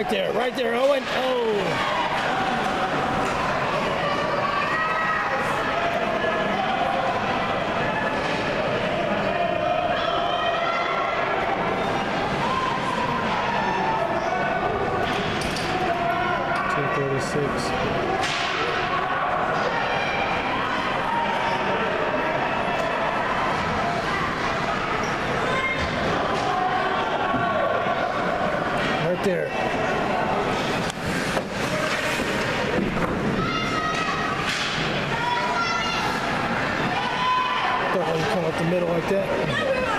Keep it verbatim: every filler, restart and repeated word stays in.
there, right there, Owen. Oh. thirty-six. Right there. Don't let him come up the middle like that.